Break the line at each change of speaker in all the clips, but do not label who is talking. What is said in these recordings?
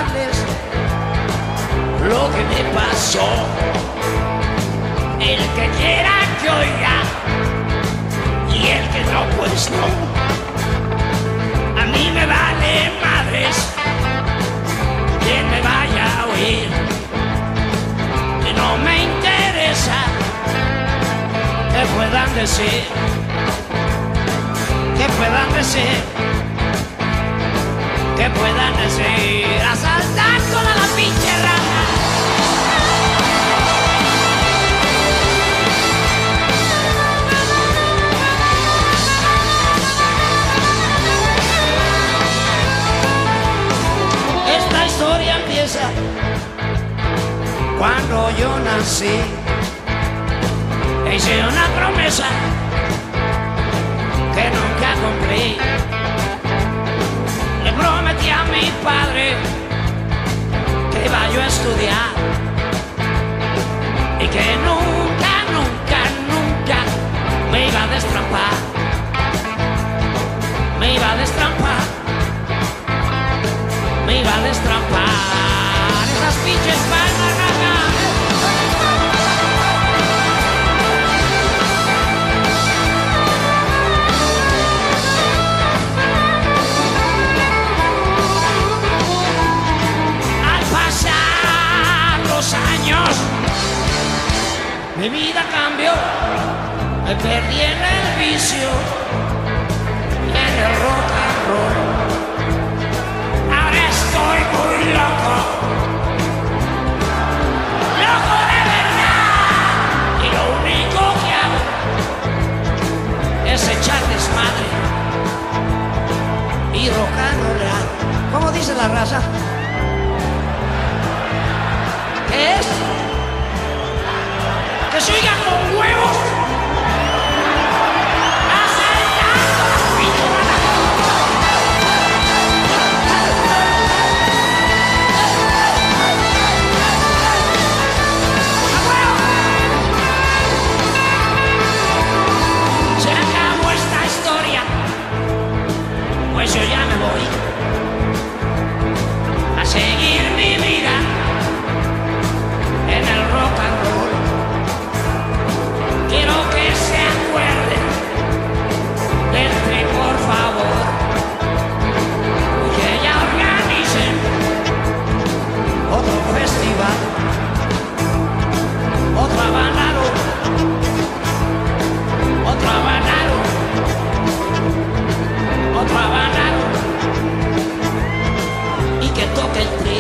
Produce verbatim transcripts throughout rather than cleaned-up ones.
contarles lo que me pasó. El que quiera que oiga y el que no, pues no. A mí me vale madres quien me vaya a oír, y no me interesa que puedan decir, que puedan decir, que puedan decir, asaltar toda la pinche rama. Esta historia empieza cuando yo nací. Hice una promesa que nunca cumplí. Le prometí a mi padre que iba yo a estudiar y que nunca, nunca, nunca me iba a destrampar. Me iba a destrampar. Me iba a destrampar esas pinches palmas raras. Años mi vida cambió, me perdí en el vicio y en el rock and roll. Ahora estoy muy loco, loco de verdad, y lo único que hago es echar desmadre y rock and rollar. ¿Cómo dice la raza? Es que se oiga con huevos asaltando las pinches se acabó esta historia, pues yo ya me voy a seguir mi vida en el rock and roll. Quiero que se acuerden del tri, por favor, y que ya organicen otro festival, otro habanero, otro habanero, otro habanero, y que toque el tri.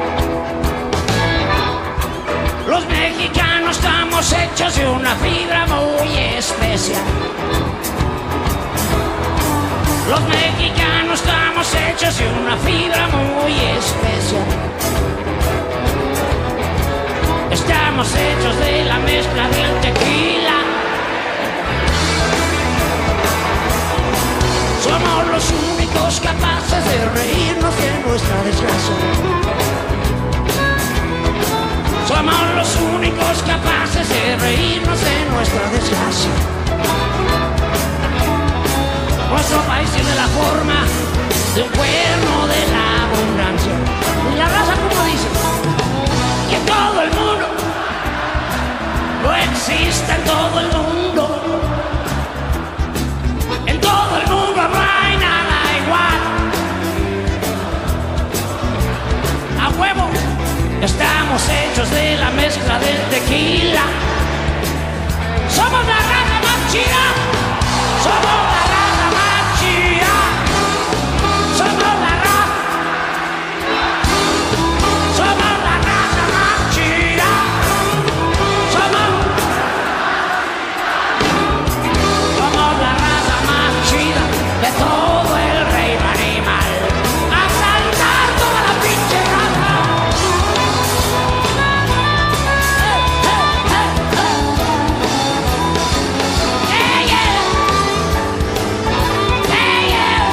Hechos de una fibra Grecia. Los mexicanos estamos hechos de una fibra muy especial. Estamos hechos de la mezcla del tequila. Somos los únicos capaces de reírnos de nuestra desgracia. Somos los únicos capaces de reírnos de nuestra desgracia. Nuestro país tiene la forma de un cuerno de la abundancia. Y la raza, como dice, y en todo el mundo, no existe en todo el mundo. En todo el mundo no hay nada igual. A huevo, estamos hechos de la mezcla del tequila. Somos la raza más chida. Somos la raza más chida. Somos la raza. Somos la raza más chida. Somos. Somos la raza más chida de todo el reino animal. A saltar toda la pinche raza. Yeah, yeah. Yeah, yeah.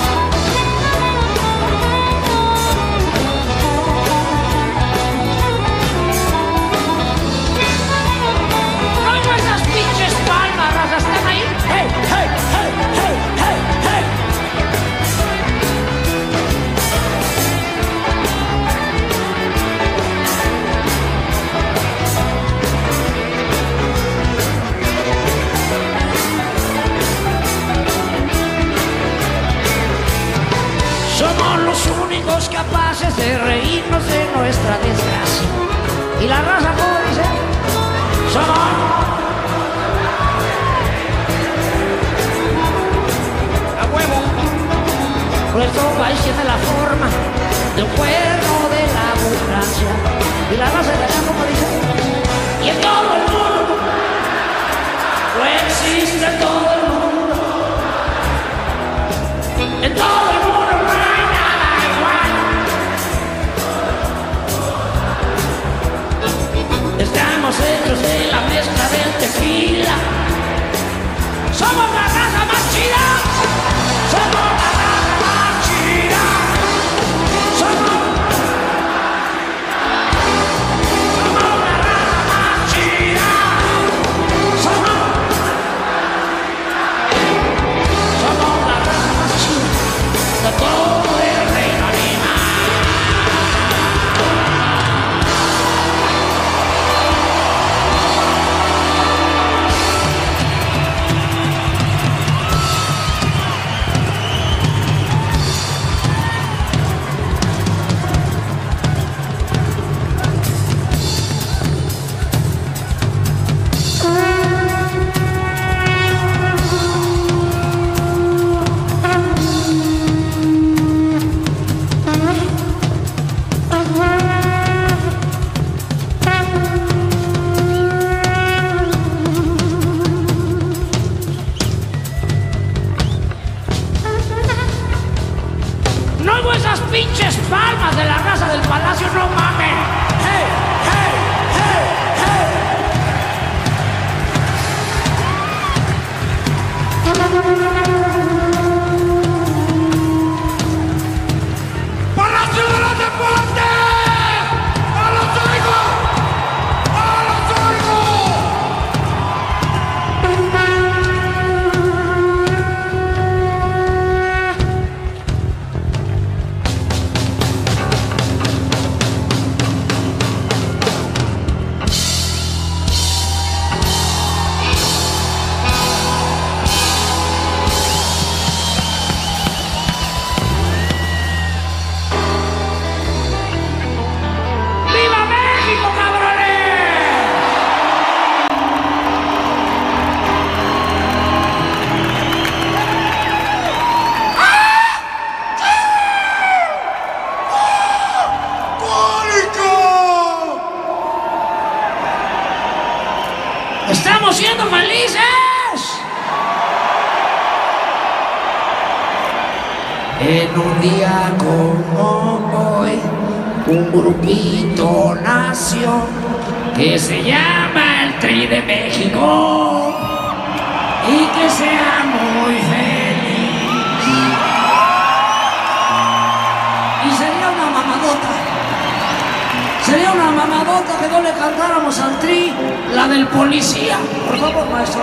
Oigo esas pinches palmas, raza, ¿están ahí? Hey, hey, hey, hey, hey, hey. Somos los únicos capaces de reírnos de nuestra desgracia. Y la raza, como dice, somos. A huevo. Nuestro país tiene la forma de un cuerno de la abundancia. Y la raza de allá, como dice, y en todo el mundo, no existe en todo el mundo. En todo el mundo no hay nada igual. Estamos hechos de la mezcla del tequila. Somos la raza más chida. Somos la raza más chida. Somos. Somos la raza más chida. Somos. Somos la raza más chida de todo el reino animal. No oigo esas pinches palmas de la raza del palacio, no mames. Hey, hey, hey, hey. ¡Palacio de los Deportes! ¡A los oigo! ¡A los oigo! ¡Estamos siendo felices! En un día como hoy, un grupito nació que se llama el Tri de México y que sea muy feliz. Y sería una mamadota, sería una mamadota que no le cantáramos al Tri la del policía. Por favor, maestro.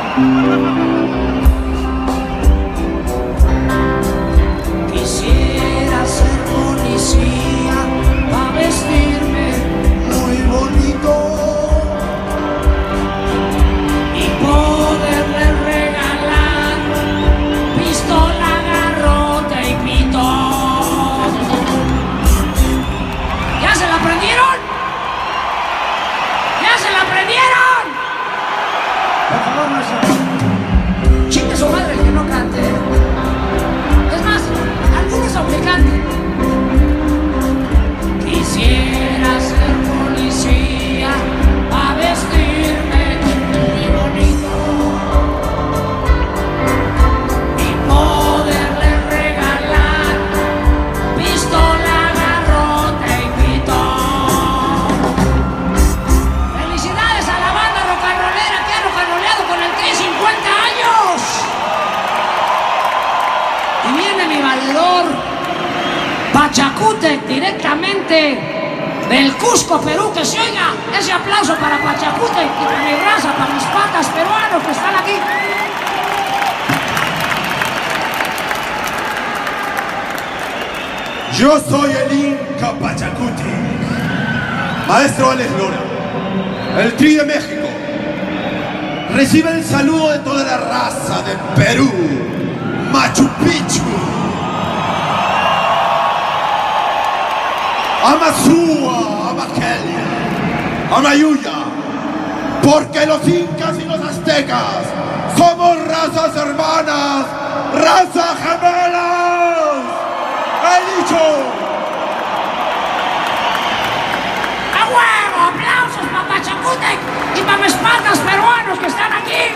Quisiera ser policía para vestirme muy bonito y poderle regalar pistola, garrote y pito. ¿Ya se la aprendieron? ¿Ya se la aprendieron? Por favor, maestro. Chingue su madre el que no cante. Aunque cante. Quisiera ser policía a vestirme muy bonito y poderle regalar pistola, garrote y pito. Felicidades a la banda rock and rollera que ha rock and rollado con el Tri cincuenta años. Y viene mi valedor Pachacútec, directamente del Cusco, Perú. Que se oiga ese aplauso para Pachacútec y para mi raza, para mis patas peruanos que están aquí.
Yo soy el Inca Pachacútec, maestro Alex Lora, el Tri de México. Recibe el saludo de toda la raza del Perú, Machu Picchu, Amazúa, Amaquelia, Amayuya, porque los incas y los aztecas somos razas hermanas, razas gemelas. ¡He dicho!
¡A huevo! ¡Aplausos para Pachacútec y para mis patas peruanos que están aquí!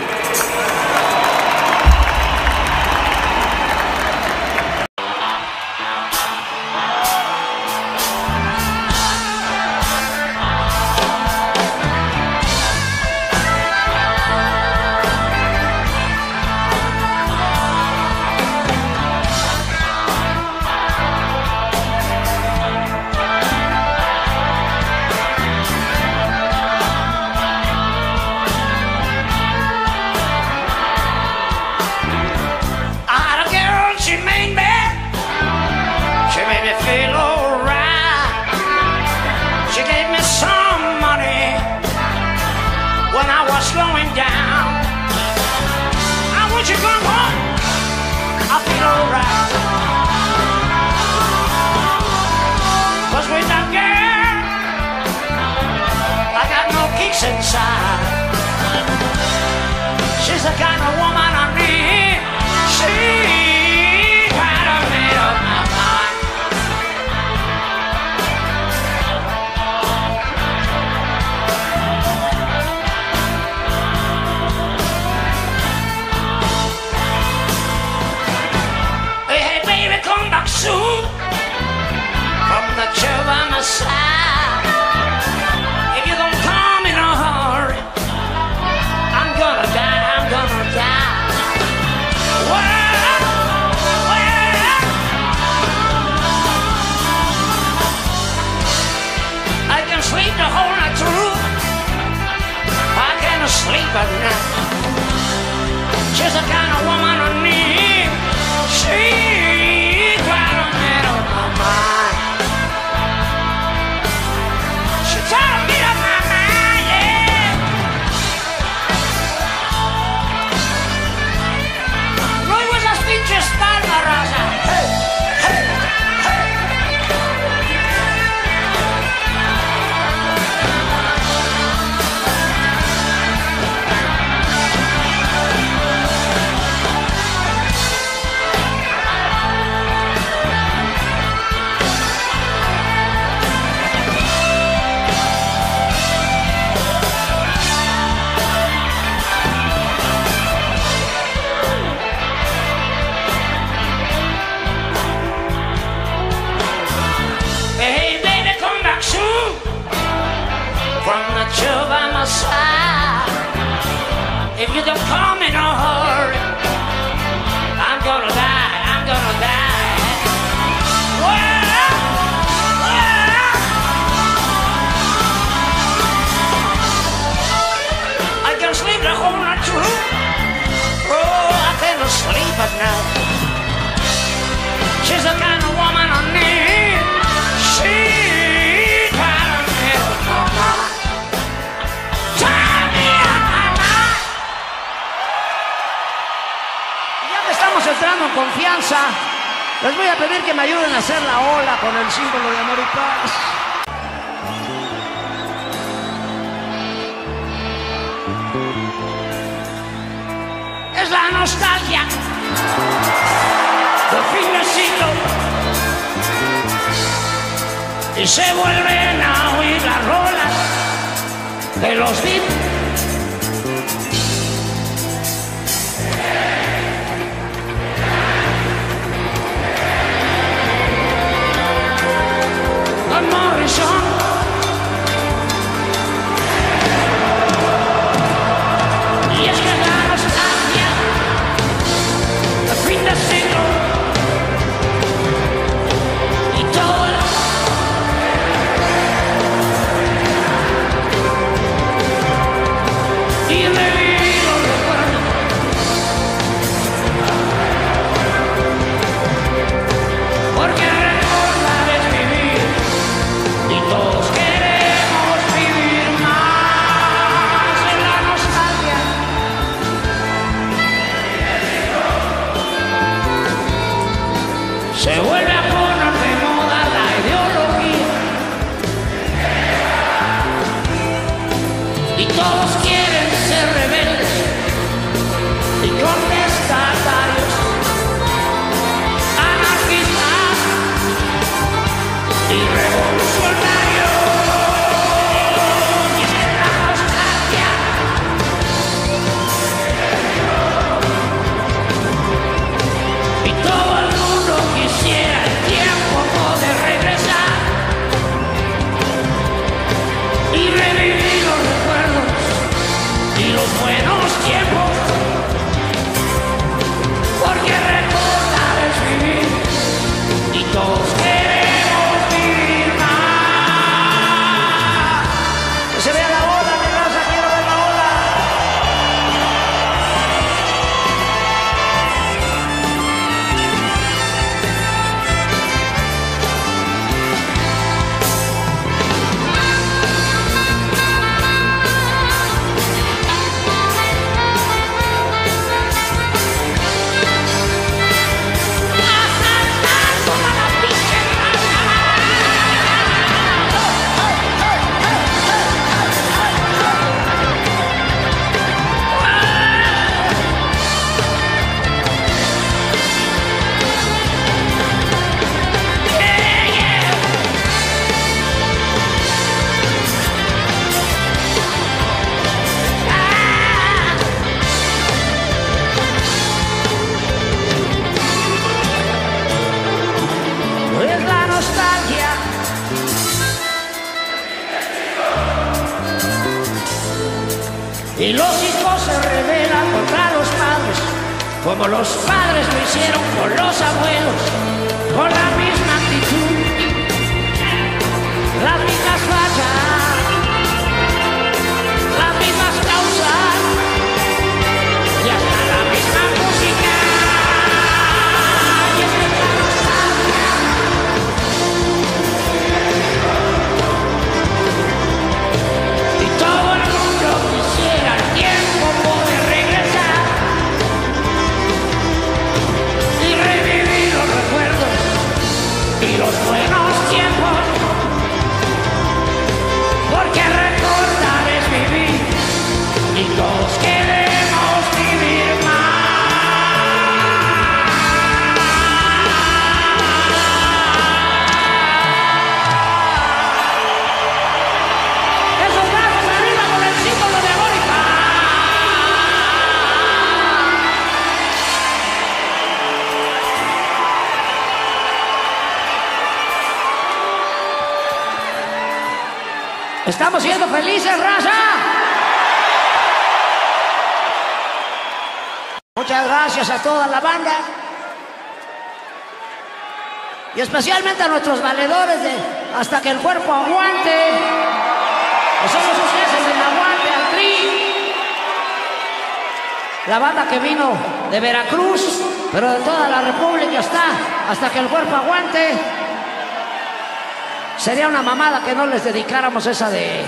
Slowing down. I want you to come home. I feel alright. Cause with that girl, I got no peace inside. She's the kind of woman I need. She kind of made up my mind. Come back soon from the chair by my side. If you don't come in a hurry, I'm gonna die, I'm gonna die. Well, well, I can sleep the whole night through. I can't sleep at night. She's the kind of woman I need. She much you by my side. If you don't come in a hurry, I'm gonna die, I'm gonna die. Well, well, I can sleep the whole night through. Oh, I cannot sleep at night. She's the kind of woman I need. She kind of never come out. Tie me up my life. Ya que estamos entrando en confianza, les voy a pedir que me ayuden a hacer la ola con el símbolo de amor y paz. Es la nostalgia del fin del siglo y se vuelven a oír las rolas de los Beatles. Van Morrison. Y es que la nostalgia del fin del siglo y todo el y revivir los recuerdos, porque recordar es vivir y todos queremos vivir más en la nostalgia. Se vuelve a poner de moda la ideología y todos quieren ser rebeldes y contestatarios, anarquistas y revolucionarios. Y es que la nostalgia y todo el mundo quisiera el tiempo poder regresar y revivir los recuerdos y los buenos tiempos, porque recordar es vivir y todos queremos vivir más. Que se vea la ola, mi raza, quiero ver la ola. Es la nostalgia y los hijos se rebelan contra los padres, como los padres lo hicieron con los abuelos, con la misma actitud, las mismas fallas, las mismas causas y hasta la misma música. Y es que la nostalgia y todo el mundo quisiera el tiempo poder regresar y revivir los recuerdos y los buenos tiempos, ¿Estamos siendo felices, raza? Muchas gracias a toda la banda. Y especialmente a nuestros valedores de Hasta que el cuerpo aguante. Que son los jefes del aguante al tri. La banda que vino de Veracruz, pero de toda la República está Hasta que el cuerpo aguante. Sería una mamada que no les dedicáramos esa de...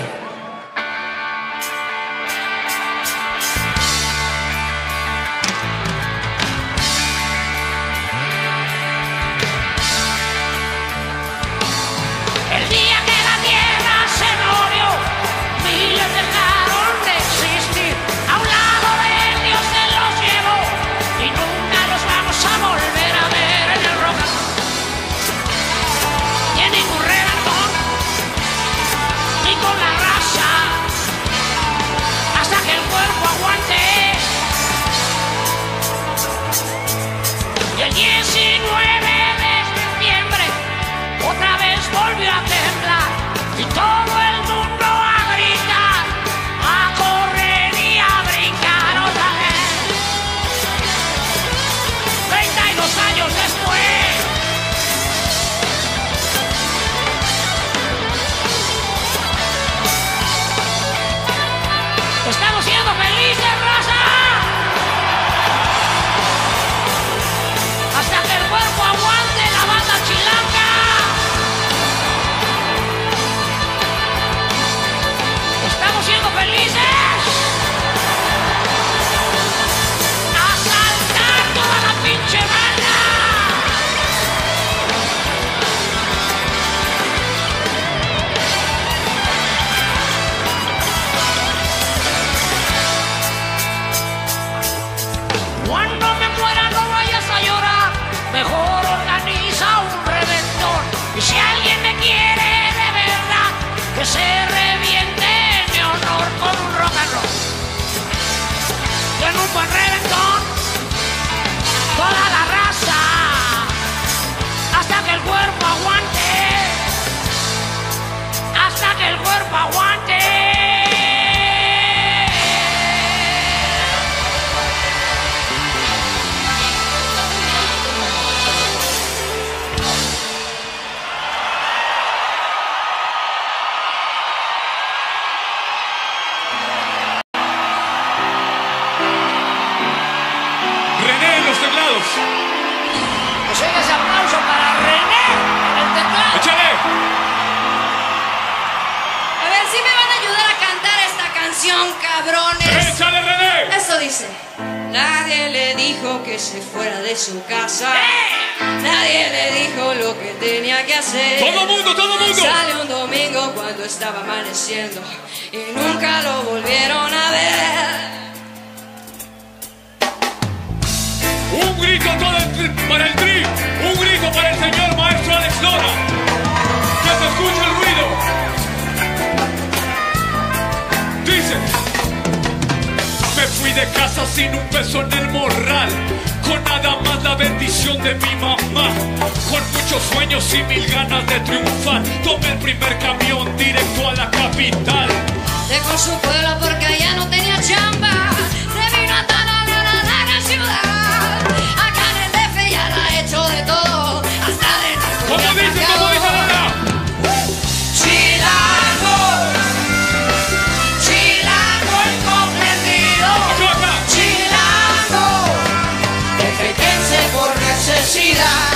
El día que la tierra se murió, miles dejaron de existir. A un lado de Dios se los llevó y nunca los vamos a volver a ver en el rock and roll. Ni en ningún reggaetón, ni con la raza, hasta que el cuerpo aguante. Y el diecinueve de septiembre otra vez volvió a temblar y todo el mundo a gritar, a correr y a brincar otra vez. treinta y dos años después, estamos siendo felices, raza. Hasta que el cuerpo aguante, la banda chilanga. Estamos siendo felices. A saltar toda la pinche banda. Cuando me muera no vayas a llorar, mejor organiza un reventón. Y si alguien me quiere de verdad, que se reviente en mi honor con un rock and roll. En un buen reventón, toda la raza, hasta que el cuerpo aguante, hasta que el cuerpo aguante.
René en los teclados.
Pues oiga ese aplauso para René, el teclado.
¡Échale!
A ver, si me van a ayudar a cantar esta canción, cabrones.
¡Échale, René!
Eso dice. Nadie le dijo que se fuera de su casa. Nadie le dijo lo que tenía que hacer.
¡Todo mundo, todo mundo!
Sale un domingo cuando estaba amaneciendo y nunca lo volvieron a ver.
Un grito todo el tri- para el tri, un grito para el señor maestro Alex Lora. Que se escuche el ruido. Dice: me fui de casa sin un peso en el morral, con nada más la bendición de mi mamá, con muchos sueños y mil ganas de triunfar. Tomé el primer camión directo a la capital.
Dejó su pueblo porque allá no tenía chamba. Se vino a toda la gran ciudad. Acá en el D F ya la ha hecho de todo. Hasta de narco
¿Cómo
ya
dice,
cambió.
cómo dice ahora?
Chilango, Chilango incomprendido.
Acá, acá.
Chilango, defenderse por necesidad.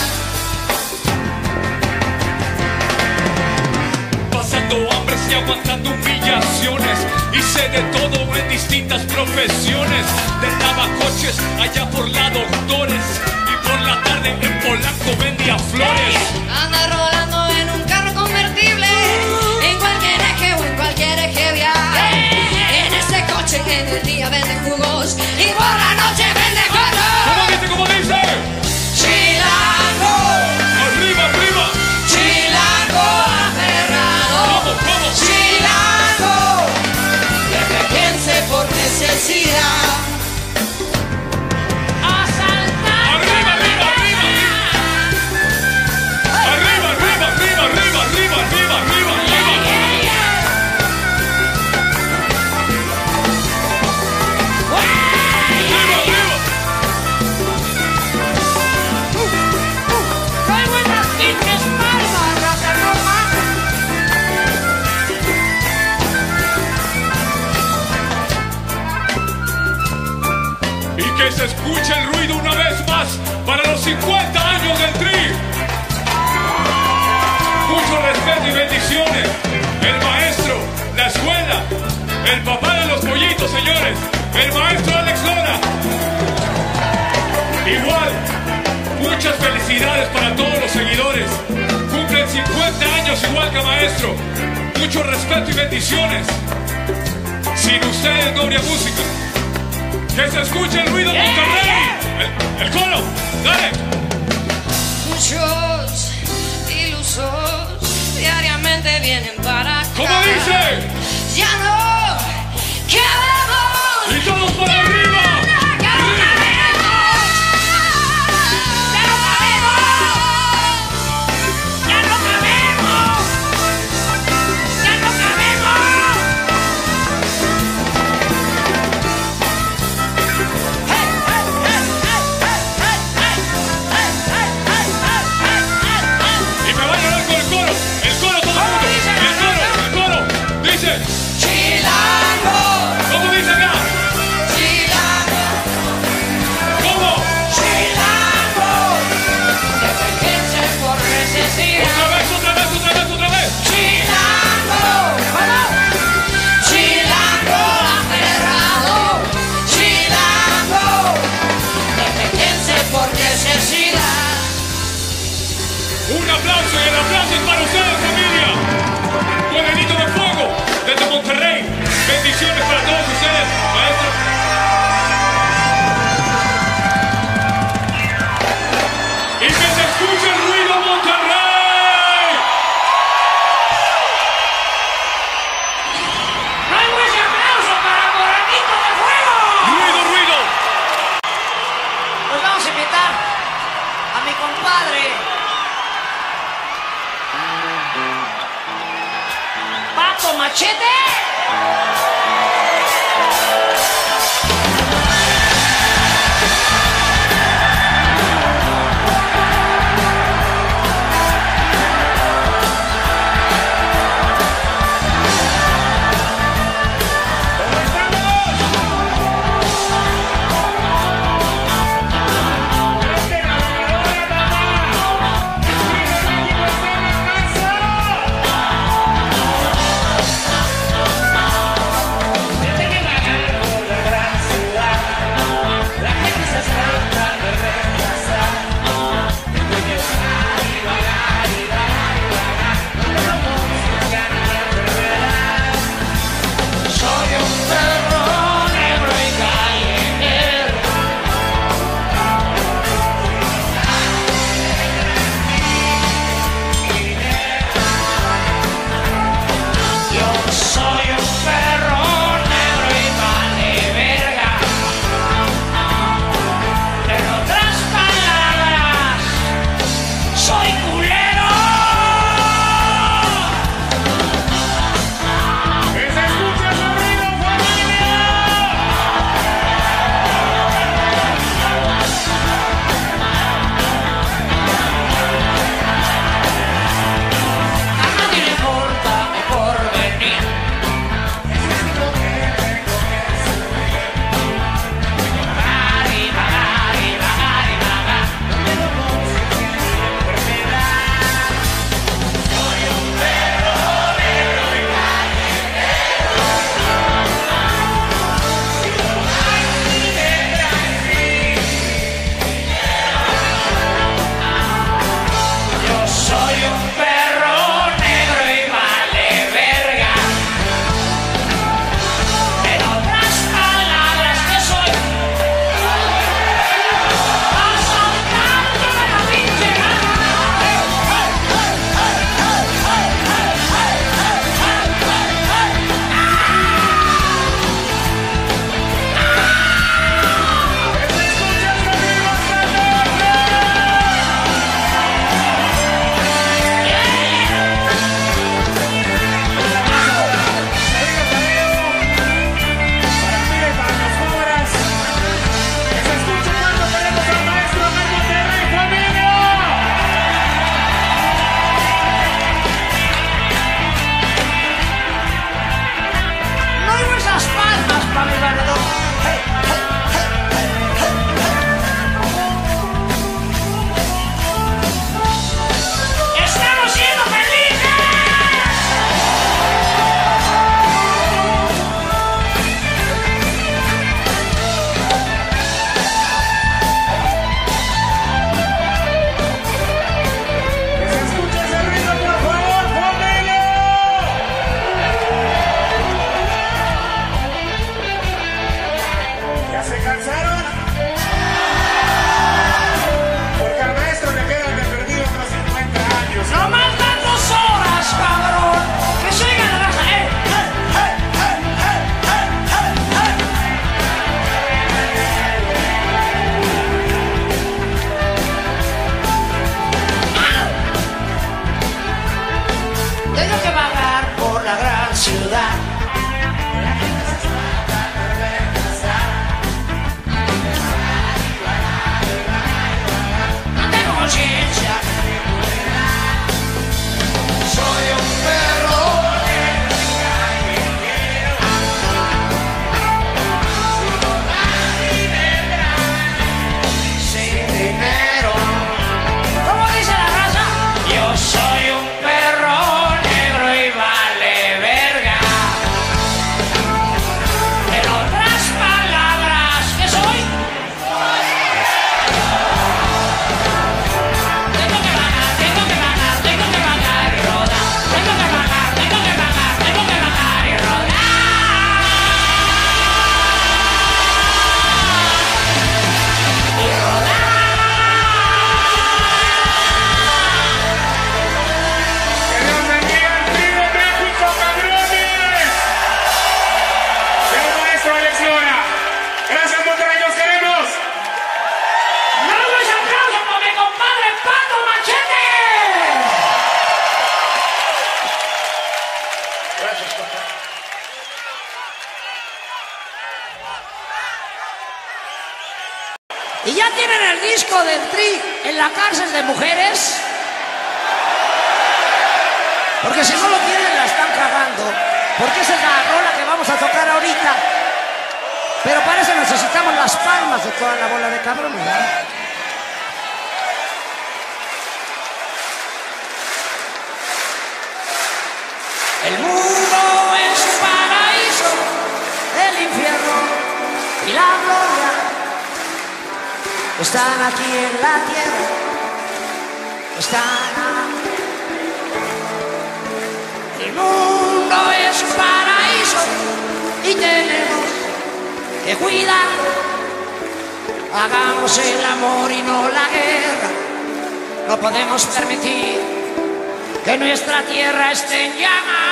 Pasando hambres y aguantando humillaciones. Hice de todo en distintas profesiones. De lavacoches allá por la Doctores, y por la tarde en Polanco vendía flores.
Anda rolando en un carro convertible, en cualquier eje o en cualquier eje vial. En ese coche en el día vende jugos y por la noche vende
¿Cómo
juegos.
dice, cómo dice?
Chilango,
Arriba, arriba.
Chilango aferrado.
¿Cómo, cómo?
Chilango, defenderse por necesidad.
A saltar
se escuche el ruido una vez más para los cincuenta años del Tri. Mucho respeto y bendiciones. El maestro, la escuela, el papá de los pollitos, señores, el maestro Alex Lora. Igual, muchas felicidades para todos los seguidores. Cumplen cincuenta años igual que maestro. Mucho respeto y bendiciones. Sin ustedes no habría música. Que se escuche el ruido
Yeah,
Monterrey.
yeah.
El, el coro, dale.
Muchos ilusos diariamente vienen para acá.
¿Cómo dice?
Ya no queremos.
Y todos para arriba.
Ya no cabemos. Ya no cabemos.
¡Ya no cabemos! ¡Ya no cabemos! ¡Hey, hey, hey, hey, hey, hey, hey, hey, hey, hey, hey, hey!
Y me va a llorar con el coro. El coro todo el mundo.
dice la
El coro, el coro. Dice.
Chilango,
¿Cómo dice acá?
chilango,
¿Cómo?
chilango. Defenderse por necesidad.
Otra vez, otra vez, otra vez, otra vez.
Chilango, chilango aferrado, chilango, defenderse por necesidad.
Un aplauso y el aplauso es para ustedes, familia. Morenito de fuego desde Monterrey. Bendiciones para todos ustedes, maestro. Y que se escuche el ruido, Monterrey.
¡No hay buen aplauso para Morenito de Fuego!
Ruido, ruido.
Pues vamos a invitar a mi compadre Pato Machete. ¿Y ya tienen el disco del Tri en la cárcel de mujeres? Porque si no lo tienen la están cagando. Porque esa es la rola que vamos a tocar ahorita. Pero para eso necesitamos las palmas de toda la bola de cabrones, ¿verdad? El mundo es un paraíso, el infierno y la gloria están aquí en la tierra, están aquí. El mundo es un paraíso y tenemos que cuidarlo. Hagamos el amor y no la guerra. No podemos permitir que nuestra tierra esté en llamas.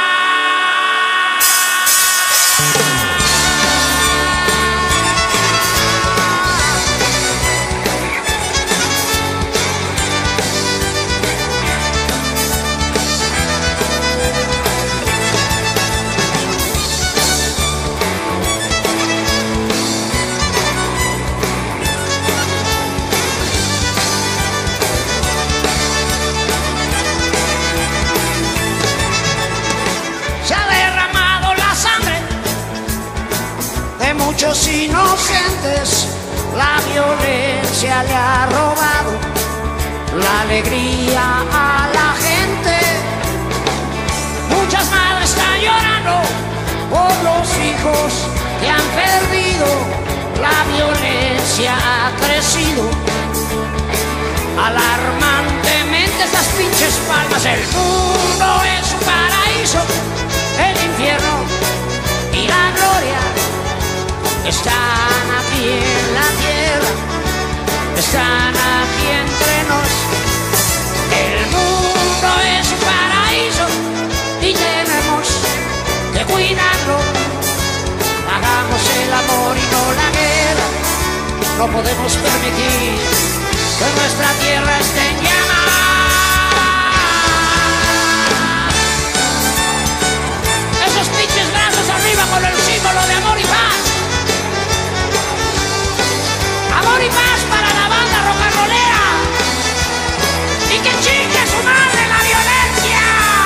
Muchos inocentes, la violencia le ha robado la alegría a la gente. Muchas madres están llorando por los hijos que han perdido. La violencia ha crecido alarmantemente. Estas pinches palmas. El mundo es un paraíso, el infierno y la gloria están aquí en la tierra, están aquí entre nos. El mundo es un paraíso y tenemos que cuidarlo. Hagamos el amor y no la guerra. No podemos permitir que nuestra tierra esté en llamas. Esos pinches brazos arriba con el símbolo de amor y paz. Amor y paz para la banda rock and rollera. Y que chingue su madre la violencia.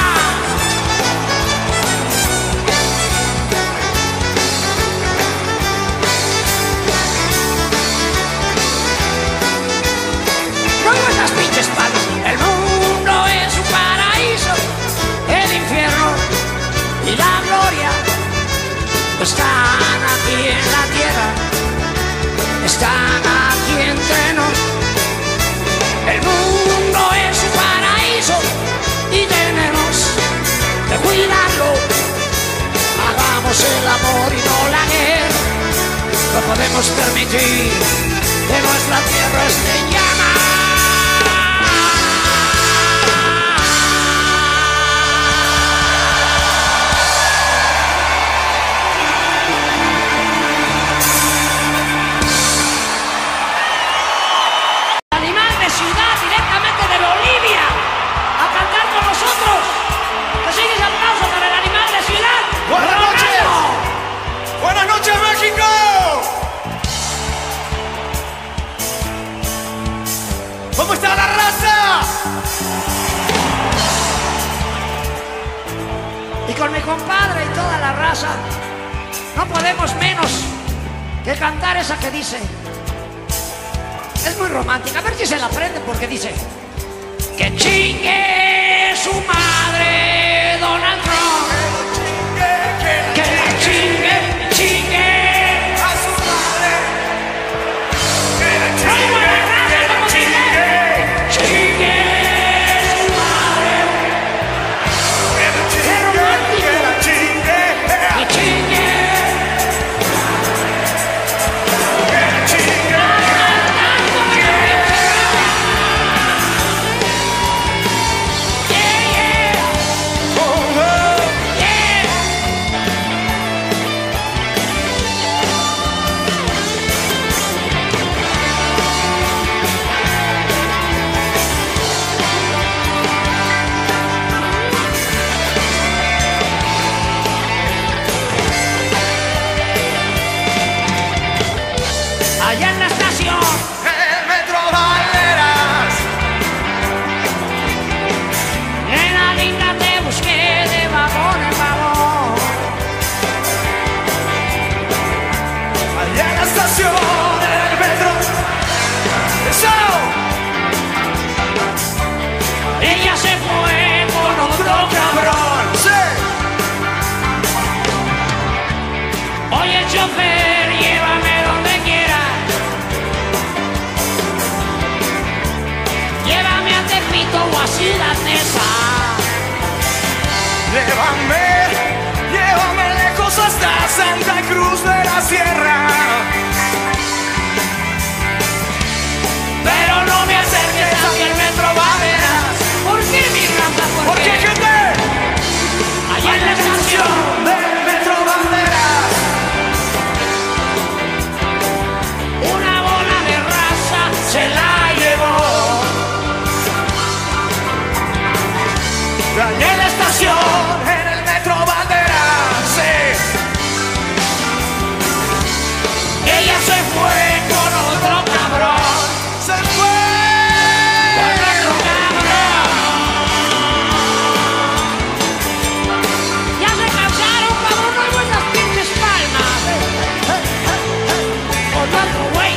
No oigo esas pinches palos. El mundo es un paraíso, el infierno y la gloria están aquí en la tierra, están aquí entre nos. El mundo es un paraíso y tenemos que cuidarlo. Hagamos el amor y no la guerra. No podemos permitir que nuestra tierra esté en llamas.
¿Cómo está la raza?
Y con mi compadre y toda la raza no podemos menos que cantar esa que dice. Es muy romántica, a ver si se la aprende, porque dice: que chingue su madre Donald Trump, que la chingue, chingue a su madre, que la chingue, que la chingue, chingue su madre, que la chingue, que la chingue, que chingue, que la chingue. Yeah, yeah. Oh, oh. chofer, llévame donde quieras. Llévame a Tepito o a Ciudad Neza.
Llévame, llévame lejos hasta Santa Cruz de la Sierra.
Pero no me acerques hacia el metro Banderas. ¿Por qué, mi raza? ¿Por,
¿Por qué, gente?
Allá en la estación
del metro Banderas,
una bola de raza se la llevó.
allá en la estación, en el metro Banderas, sí.
Ella se fue con otro cabrón.
Se fue
Con otro cabrón. Ya se cansaron, cabrón, no hago esas pinches palmas. Con otro güey.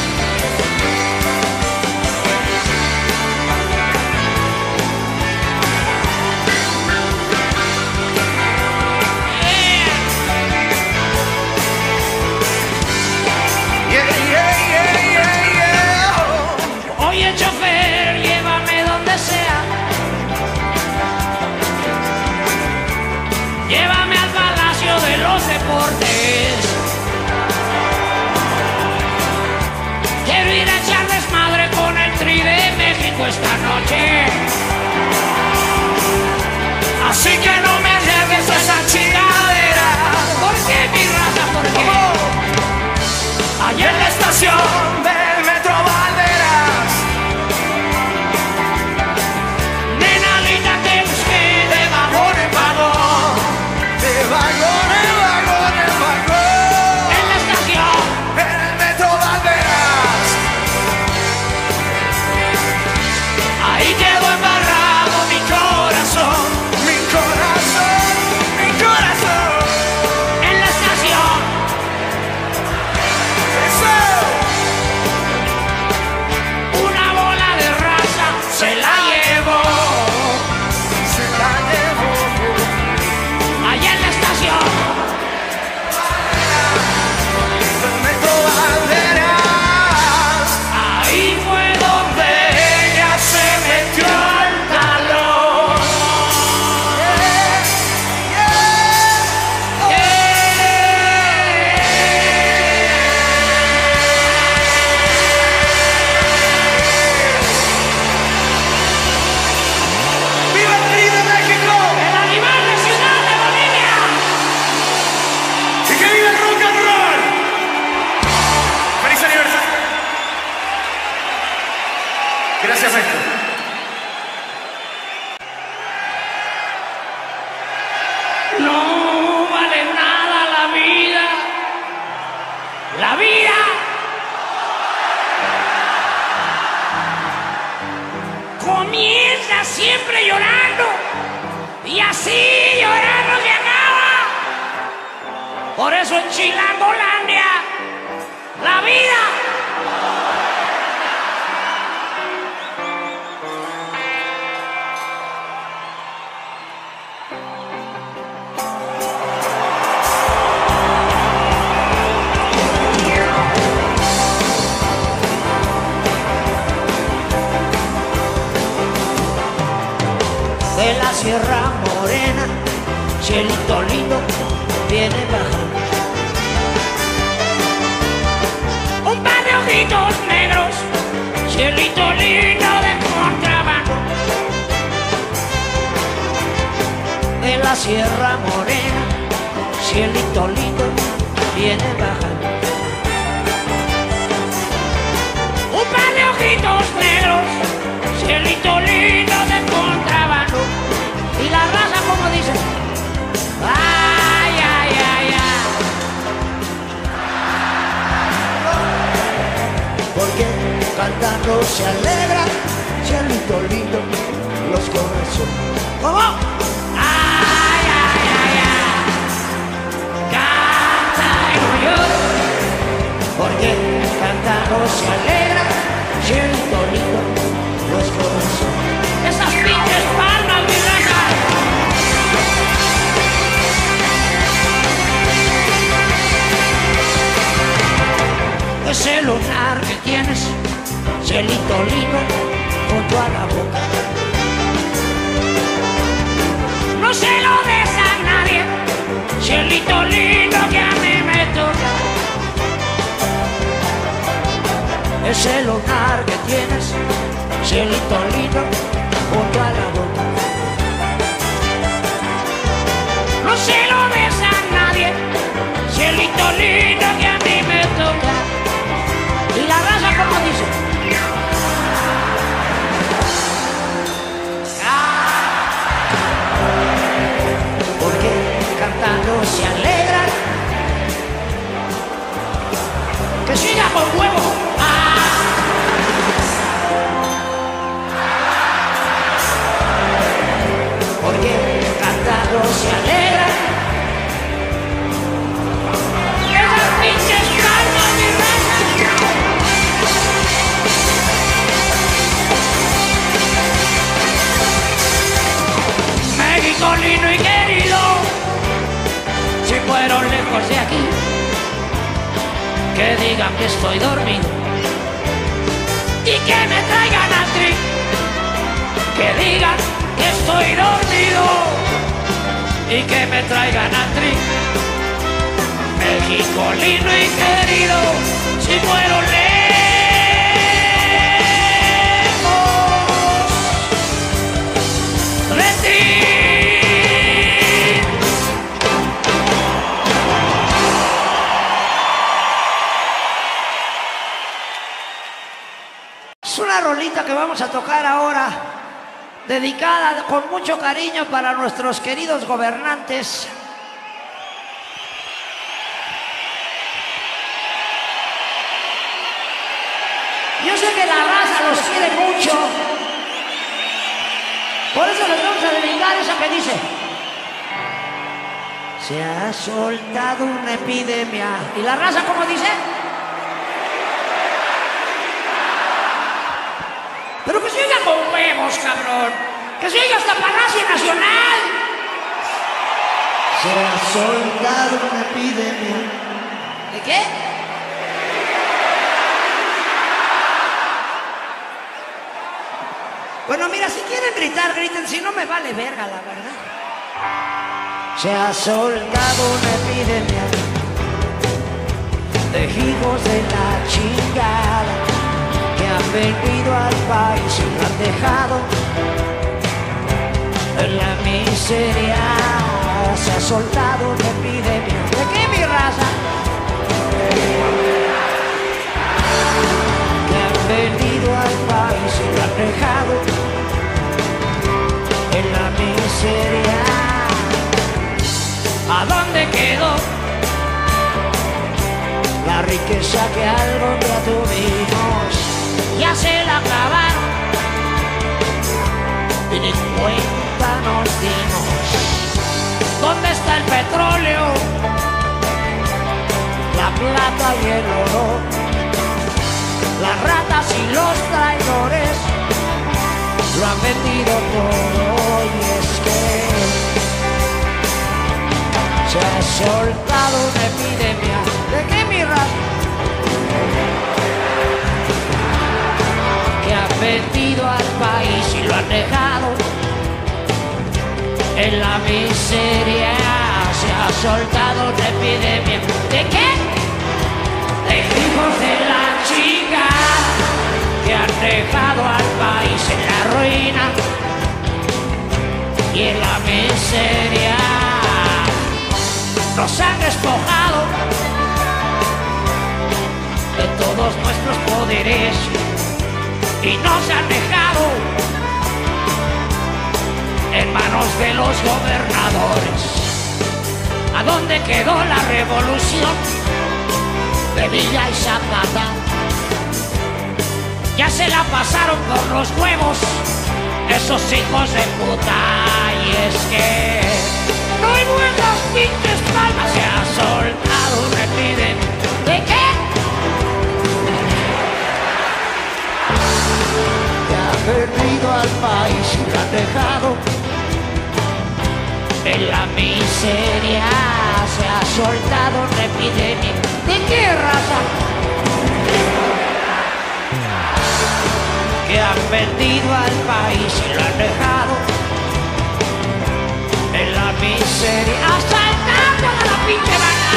yeah, yeah, yeah, yeah, yeah.
Oye, chofer, llévame donde sea. Llévame al Palacio de los Deportes. Quiero ir a echar desmadre con el Tri de México esta noche.
Así que no me lleves a esa chingadera.
¿Por qué, mi raza? ¿Por qué?
Allá en la estación del metro Banderas,
Nena linda, te busqué de vagón en vagón.
de vagón en vagón en vagón,
En la estación,
en el metro Banderas,
ahí quedó embarrado mi corazón.
mi corazón, mi corazón.
En la estación,
Eso.
una bola de raza se la llevó.
Se la llevó
Allá en la estación,
del metro Banderas.
ahí fue donde ella se metió al talón.
¡Viva el Tri de México!
El animal de Ciudad de Bolivia.
¡Y que viva el rock and roll! ¡Feliz aniversario! Gracias, maestro.
No vale nada la vida. La vida. Comienza siempre llorando y así llorando se acaba. Por eso en Chilangolandia la vida de la Sierra Morena, cielito lindo, viene bajando. Un par de ojitos negros, cielito lindo de contrabando. De la Sierra Morena, cielito lindo, viene bajando. Un par de ojitos negros, cielito lindo de contrabando. Y la raza como dice, ay, ay, ay, ay.
Porque cantando se alegra, cielito lindo, los corazones.
¿Cómo? Ay, ay, ay, ay. Canta y no llores, porque cantando se alegra, cielito lindo, los corazones. Esas pinches palmas, mi raza. ese lunar que tienes, cielito lindo, junto a la boca. No se lo des a nadie, cielito lindo que a mí me toca. Ese lunar que tienes, cielito lindo, junto a la boca. No se lo des a nadie, cielito lindo que a mí me toca. Y la raza como dice. Ah, porque cantando se alegran. Que siga con huevo. Ah. Porque cantando se alegran. México lindo y querido, si fueron lejos de aquí, que digan que estoy dormido y que me traigan al tri, que digan que estoy dormido y que me traigan al tri. México lindo y querido, si fueron lejos de ti. Es una rolita que vamos a tocar ahora, dedicada con mucho cariño para nuestros queridos gobernantes. Yo sé que la raza los quiere mucho, por eso les vamos a dedicar esa que dice: se ha soltado una epidemia. ¿Y la raza cómo dice? Pero que se oiga con huevos, cabrón. Que se oiga hasta Palacio Nacional.
Se ha soltado una epidemia.
¿De qué? Bueno, mira, si quieren gritar, griten. Si no, me vale verga, la verdad.
Se ha soltado una epidemia
de hijos de la chingada
que han venido al país y lo han dejado
en la miseria.
Se ha soltado una epidemia.
¿De qué, mi raza?
Que han venido al país y lo han dejado en la miseria.
¿A dónde quedó
la riqueza que algún día tuvimos?
Ya se la acabaron
y ni cuenta nos dimos.
¿Dónde está el petróleo?
La plata y el oro,
las ratas y los traidores
lo han vendido todo. Y es que se ha soltado una epidemia.
¿De qué, mi raza?
Que han vendido al país y lo han dejado en la miseria. Se ha soltado una epidemia.
¿De qué?
De hijos de la chica que han dejado al país en la ruina y en la miseria.
Nos han despojado
de todos nuestros poderes
y nos han dejado
en manos de los gobernadores.
¿A dónde quedó la revolución
de Villa y Zapata?
Ya se la pasaron por los huevos esos hijos de puta.
Y es que
no hay buenas pinches palmas.
se ha soltado una epidemia.
¿De qué?
Que ha venido al país y lo han dejado en la miseria. Se ha soltado una epidemia.
¿De qué, raza?
que han vendido al país y lo han dejado en la miseria, asaltando a la pinche vaca.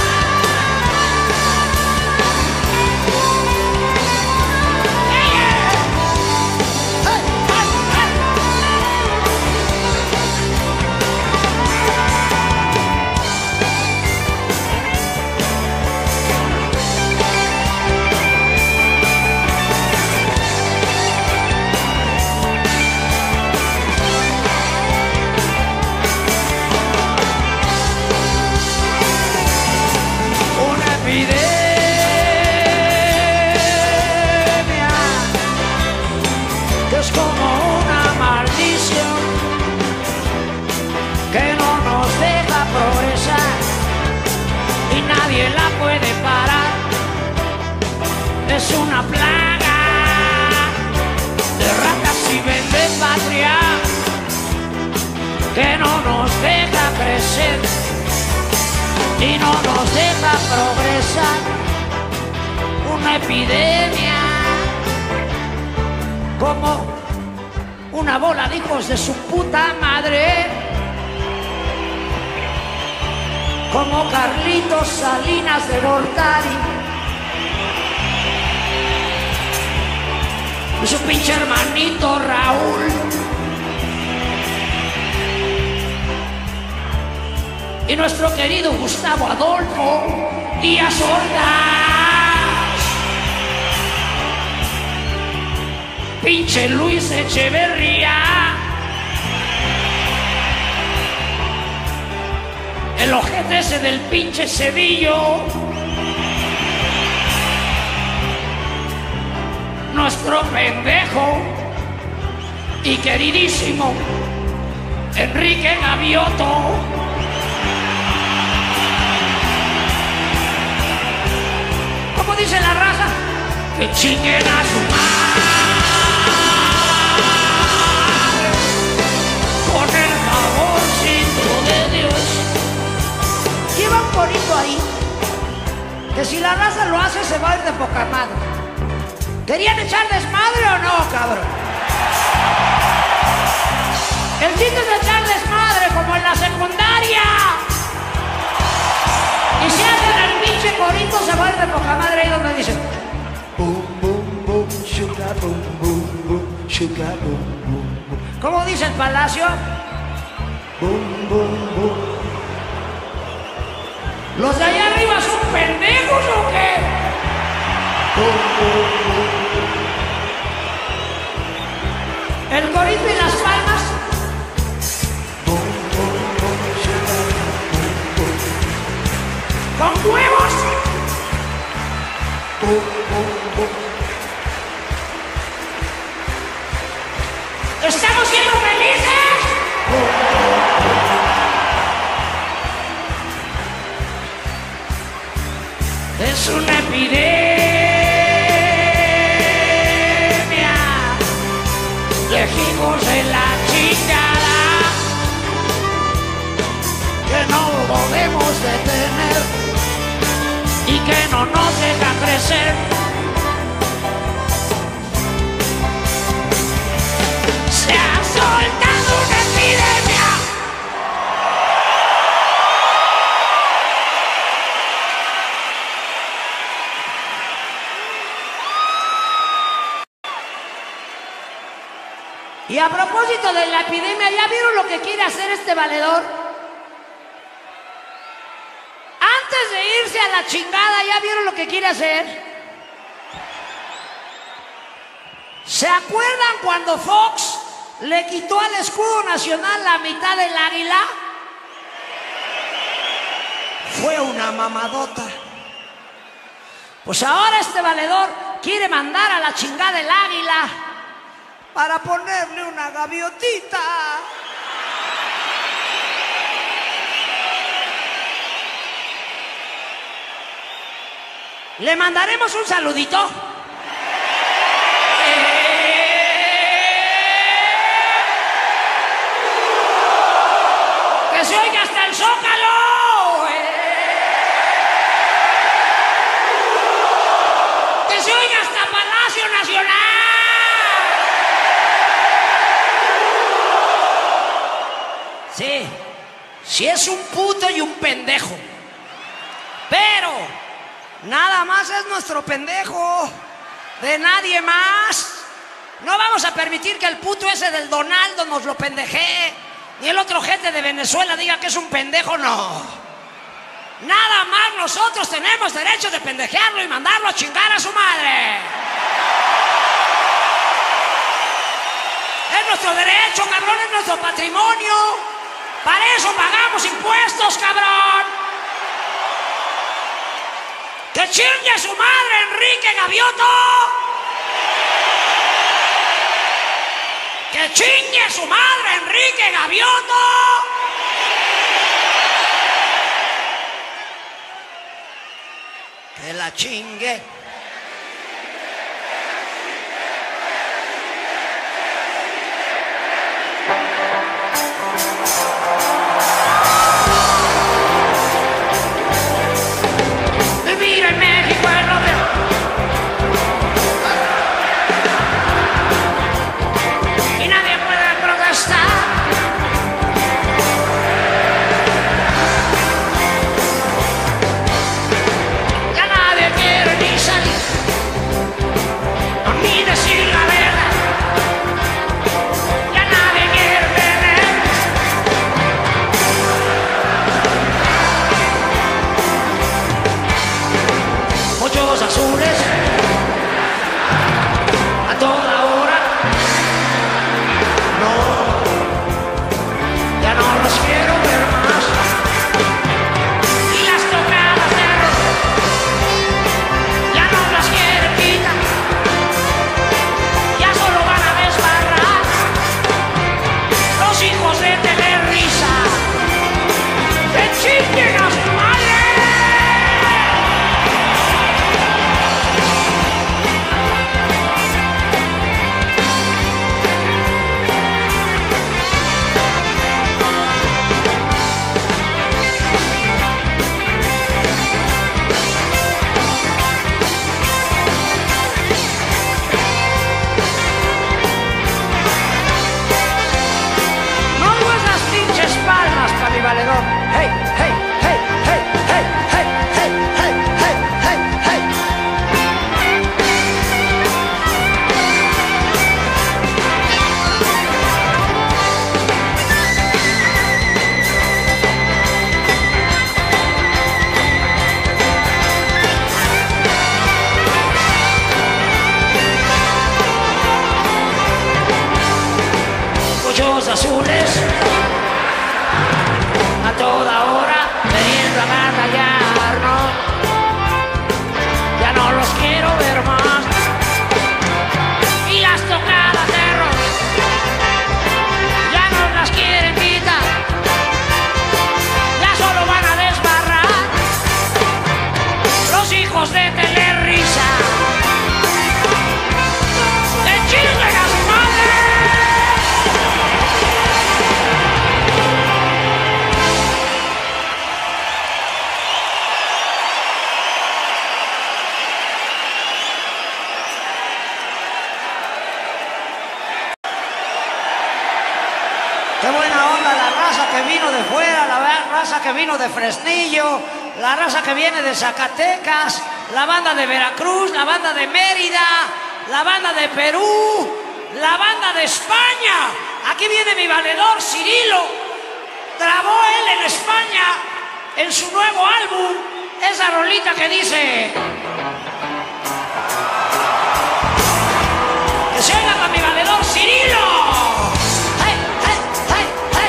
La puede parar, es una plaga de ratas y vende patria que no nos deja crecer y no nos deja progresar. Una epidemia como una bola de hijos de su puta madre, como Carlitos Salinas de Gortari y su pinche hermanito Raúl, y nuestro querido Gustavo Adolfo Díaz Ordaz, pinche Luis Echeverría, el ojete ese del pinche Cedillo, nuestro pendejo y queridísimo Enrique Gavioto, como dice la raza, que chinguen a su madre con el favorcito de Dios. Lleva un corito ahí, que si la raza lo hace se va a ir de poca madre. ¿Querían echar desmadre o no, cabrón? El chiste es echar desmadre como en la secundaria. Y si hacen el pinche corito se va a ir de poca madre ahí donde dicen boom, boom, boom, sugar, boom, boom, boom, sugar, boom, boom, boom. ¿Cómo dice el Palacio? Boom, boom, boom. ¿Los de allá arriba son pendejos o qué? El corito y las palmas. Con huevos. ¿Estamos siendo felices? Es una epidemia de hijos de la chingada que no podemos detener y que no nos deja crecer. Se ha soltado una epidemia. Y a propósito de la epidemia, ¿ya vieron lo que quiere hacer este valedor? Antes de irse a la chingada, ¿ya vieron lo que quiere hacer? ¿Se acuerdan cuando Fox le quitó al escudo nacional la mitad del águila? Fue una mamadota. Pues ahora este valedor quiere mandar a la chingada el águila para ponerle una gaviotita. Le mandaremos un saludito. Que se oiga hasta el Zócalo. Que se oiga hasta Palacio Nacional. es un puto y un pendejo. Pero nada más es nuestro pendejo, de nadie más. No vamos a permitir que el puto ese del Donaldo nos lo pendeje, ni el otro gente de Venezuela diga que es un pendejo, no. Nada más nosotros tenemos derecho de pendejearlo y mandarlo a chingar a su madre. Es nuestro derecho, cabrón, es nuestro patrimonio. Para eso pagamos impuestos, cabrón. ¡Que chingue a su madre, Enrique Gavioto! ¡Que chingue a su madre, Enrique Gavioto! ¡Que la chingue! Vivir en México es lo peor. Y nadie puede protestar. Ya nadie quiere ni salir, ni decir la verdad. Ya nadie quiere beber. Muchos azules a toda hora. No, ya no los quiero ver más. Y las tocadas de rock ya no las quieren quitar. Ya solo van a desbarrar los hijos de Telerisa. ¡Que chinguen a su madre! No vuestras pinches palmas para mi valedor. Hey, hey, hey, hey, hey, hey, hey, hey, hey, hey, hey. Muchos azules a toda hora veniendo a batallarnos. Ya no los quiero ver más. Y las tocadas de rock ya no las quieren quitar. Ya solo van a desbarrar los hijos de Telerisa. ¡Que chinguen a su madre! Qué buena onda la raza que vino de fuera, la va- raza que vino de Fresnillo, la raza que viene de Zacatecas, la banda de Veracruz, la banda de Mérida, la banda de Perú, la banda de España. Aquí viene mi valedor Cirilo. Grabó él en España, en su nuevo álbum, esa rolita que dice... ¡Que se oiga para mi valedor Cirilo! ¡Hey, hey, hey, hey!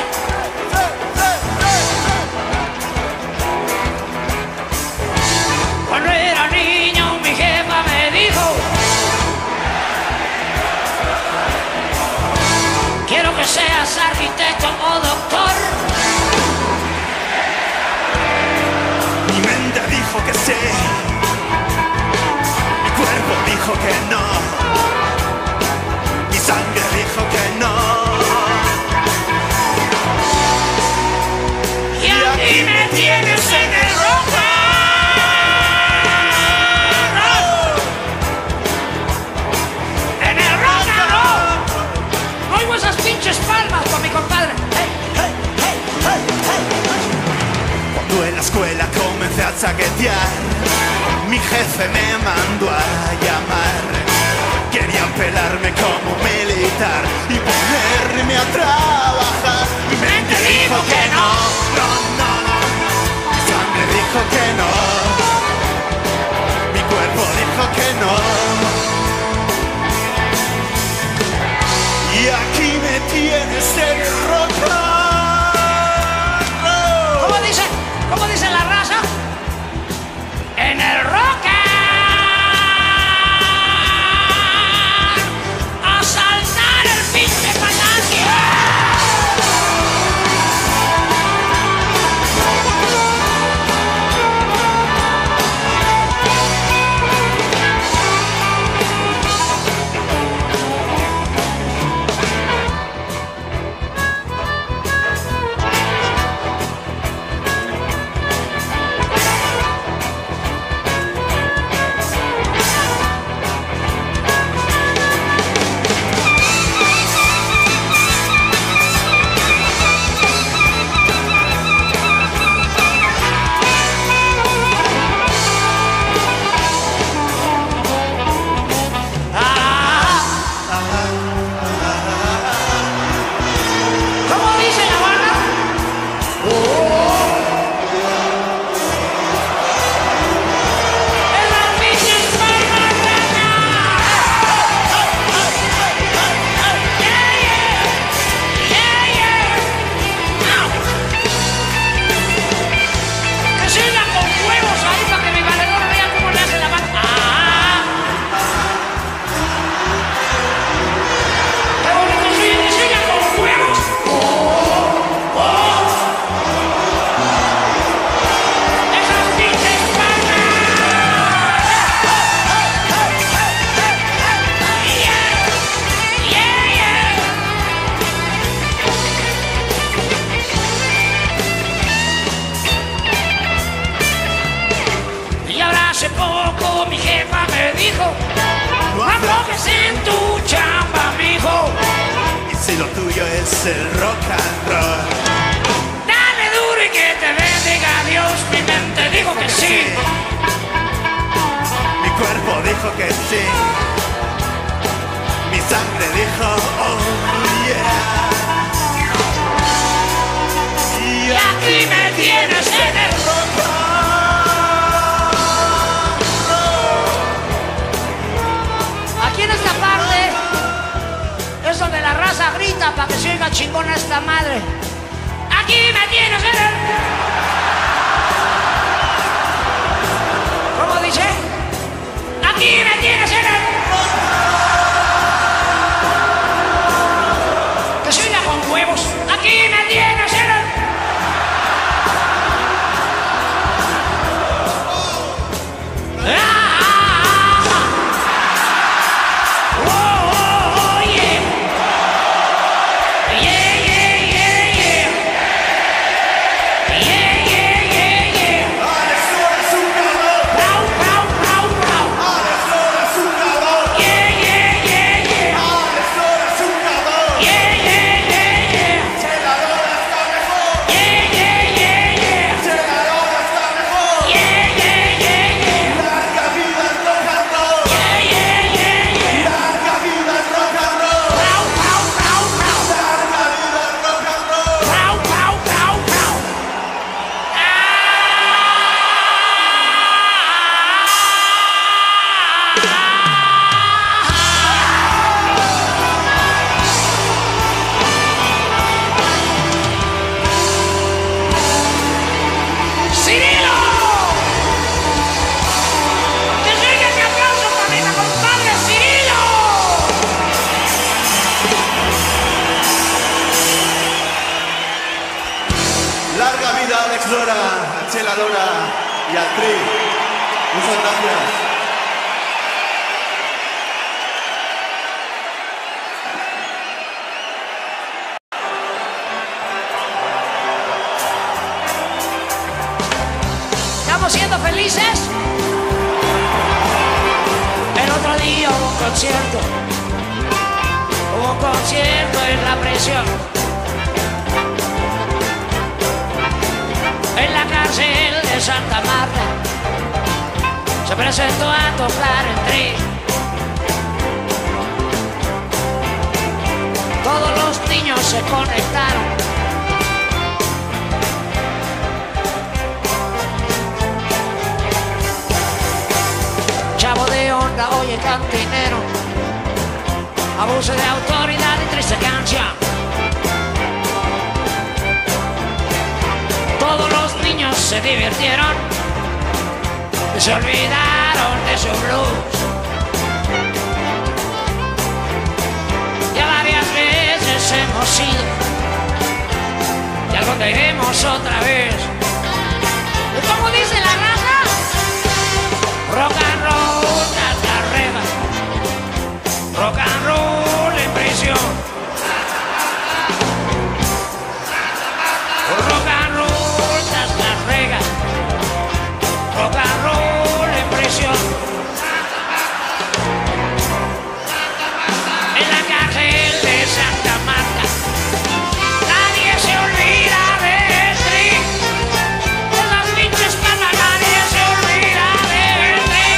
Cuando era niño mi jefa me dijo: quiero que seas arquitecto o doctor.
Mi mente dijo que sí, mi cuerpo dijo que no, mi sangre dijo que no.
Y aquí me tienes en el rock and roll. En el rock and roll.
No oigo esas pinches palmas para mi compadre. Hey, hey, hey, hey, hey.
pistear, mi jefe me mandó a llamar. Querían pelarme como militar y ponerme a trabajar. Mi mente dijo que no, no, no, no. Mi sangre dijo que no. Mi cuerpo dijo que no. Y aquí me tienes en rock and roll.
¿Cómo dice? ¿Cómo dice la raza? En el rock a saltar el pinche palacio.
Si lo tuyo es el rock and roll,
Dale duro y que te bendiga Dios. Mi mente dijo que sí.
mi cuerpo dijo que sí, mi sangre dijo oh yeah.
Y aquí me tienes en el
rock and roll.
Aquí en esta parte es donde la raza grita para que se oiga chingona esta madre. Aquí me tienes en el... ¿Cómo dice? Aquí me tienes en el... Que se oiga con huevos. Aquí me tienes en el... ¡Ah!
Lora, a Chela Lora y al Tri. Muchas gracias.
¿Estamos siendo felices? El otro día hubo un concierto. Hubo un concierto en La Presión. En la cárcel de Santa Marta.
presento a tocar el tri. Todos los niños se conectaron. Chavo de onda, oye cantinero, abuso de autoridad y triste canción. Todos los niños se divirtieron y se olvidaron de su blues. Ya varias veces hemos ido y algún día iremos otra vez. ¿Y cómo dice la raza? Rock and roll hasta arriba, rock and roll en prisión. Rock and roll hasta arriba, rock and roll en prisión. En la cárcel de Santa Marta nadie se olvida del tri. En las pinches patas nadie se olvida del tri.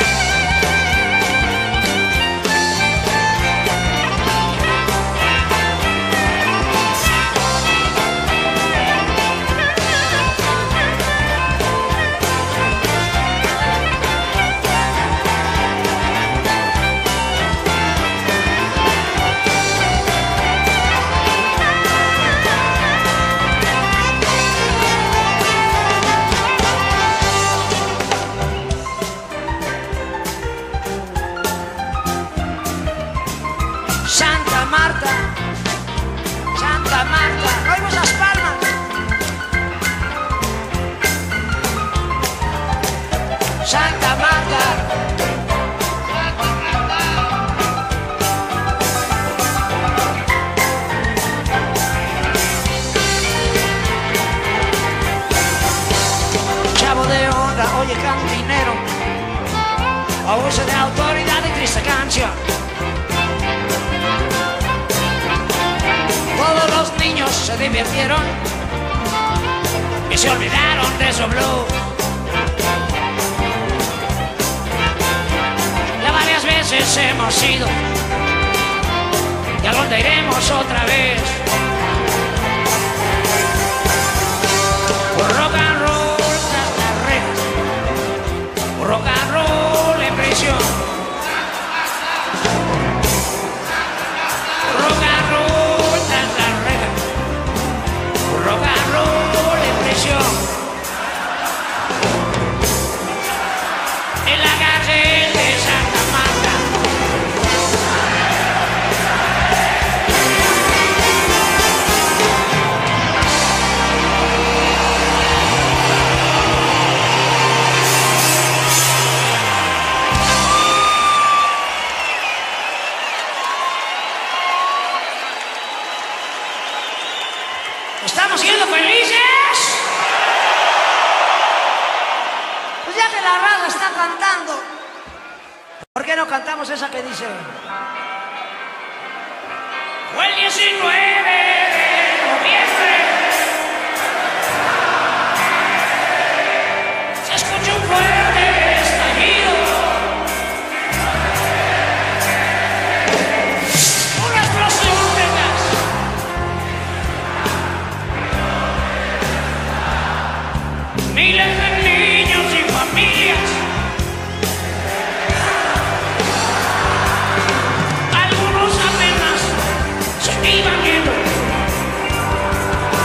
Santa Marta, Santa Marta, oímos las palmas. Santa Marta, chavo de onda, oye cantinero, abuso de autoridad y triste canción. Todos los niños se divirtieron y se olvidaron de su blues. Ya varias veces hemos ido y algún día iremos otra vez. Por rock and roll tras las rejas, por rock and roll en prisión. Por rock and roll tras las rejas, por rock and roll en prisión. En la cárcel de Santa Marta. ¿Estamos siendo felices? Pues ya que la raza está cantando, ¿por qué no cantamos esa que dice? Fue el diecinueve de noviembre, se escuchó un fuerte estallido, una explosión de gas. Miles de niños y familias, algunos apenas se iban yendo.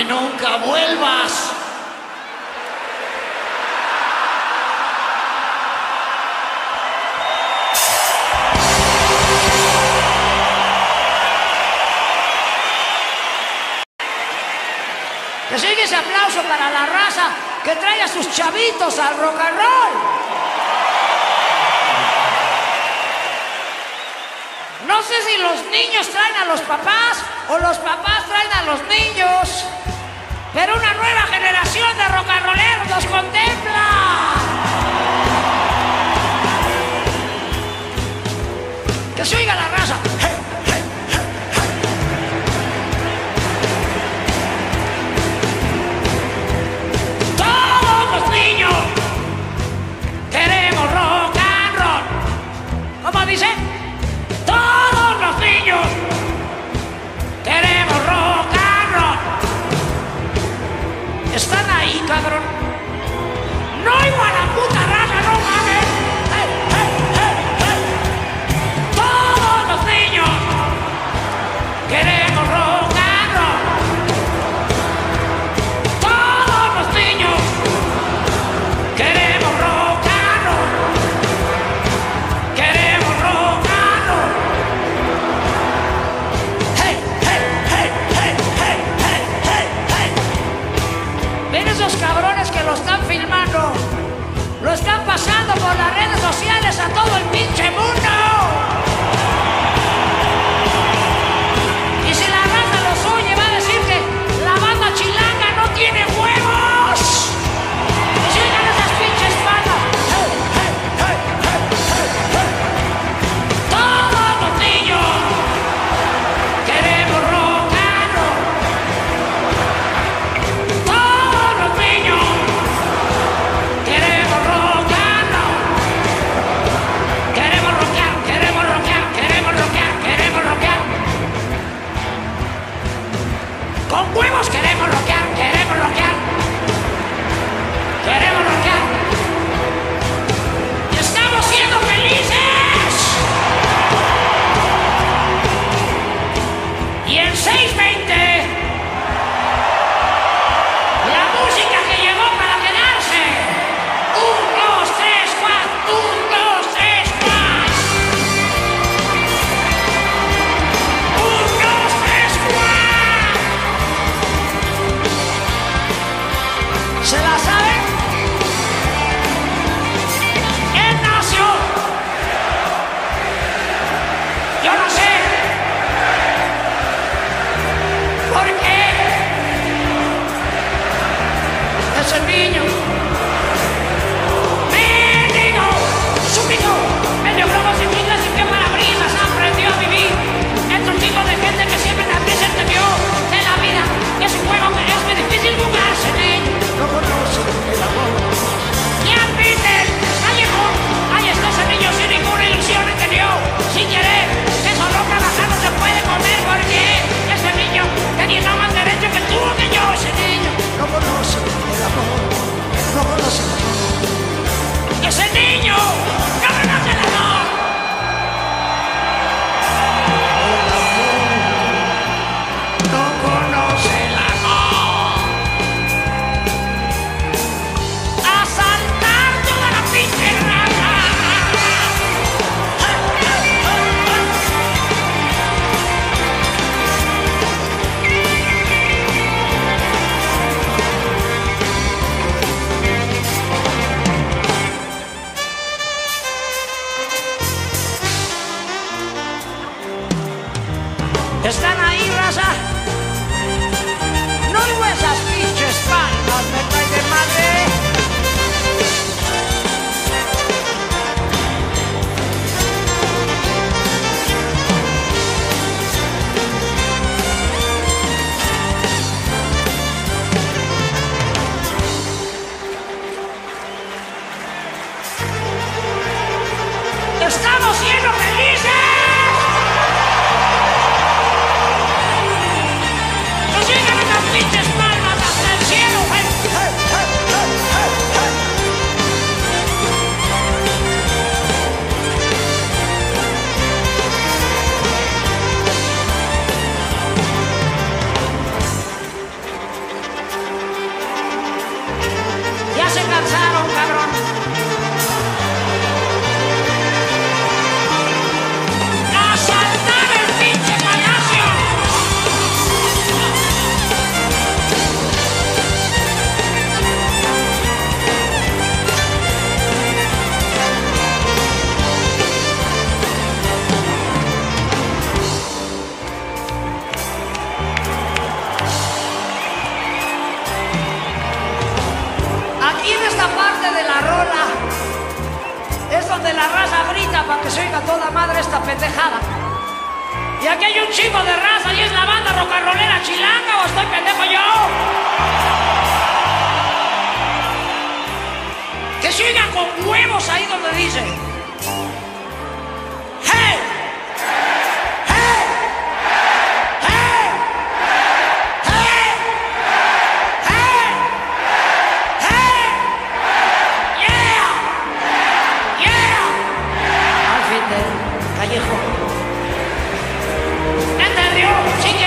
que nunca vuelvas.
Que sigue ese aplauso para la raza que trae a sus chavitos al rock and roll. No sé si los niños traen a los papás o los papás traen a los niños, pero una nueva generación de rock and rolleros los contempla. Que se oiga la raza. Hey. Queremos rock and roll. ¿Cómo dice? Todos los niños queremos rock and roll. ¿Están ahí, cabrón? No igual a la puta raza, no mames. Hey, hey, hey, hey. Todos los niños queremos rock and roll. Todos los niños queremos rock and roll. Queremos rock and roll. Hey, hey, hey, hey, hey, hey, hey, hey. Ven esos cabrones que lo están filmando. Lo están pasando por las redes sociales a todo el pinche mundo. Y si la raza los oye va a decir que la banda chilanga no tiene huevos. Sigan esas pinches bandas. Hey, hey, hey, hey, hey, hey. Todos los niños queremos rock and roll. Todos los niños queremos rock and roll. Queremos rockear, queremos rockear, queremos rockear, queremos rockear. Con huevos queremos rockear, queremos rockear. Queremos rockear. Y estamos siendo felices. Y en seis veinte, la música que llegó para quedarse. Un, dos, tres, cuatro. Un, dos, tres, cuatro. Un, dos, tres, cuatro. ¿Se la saben? Él nació. Yo no sé por qué ese niño mendigo, súbito, medio globos y chicas y que parabrisas aprendió a vivir entre un tipo de gente que siempre también se entendió de la vida, que es un juego que es muy difícil jugarse en él. No conoce el amor. Y admite el callejón. Ahí está ese niño sin ninguna ilusión entendió, sin querer, que solo trabajando se puede comer porque ese niño tenía más derecho que tú que yo. Ese niño no conoce el amor. No conoce el amor. Ese niño no conoce el amor. No conoce el amor. A saltar toda la pinche raza. ¿Están ahí, raza? No digo esas pinches palmas, me cae de madre. ¡Estamos siendo felices! ¡Nos llegan esas pinches palmas hasta el cielo! ¡Hey, hey, hey, hey, hey, hey! Y aquí hay un chico de raza y es la banda rocarrolera chilanga, ¿o estoy pendejo yo? Que sigan con huevos ahí donde dice. ¡Hey! ¡Hey! ¡Hey! ¡Hey! ¡Hey! ¡Hey! ¡Yeah! ¡Yeah! Al fin de Callejo. ¿Entendió? Sí.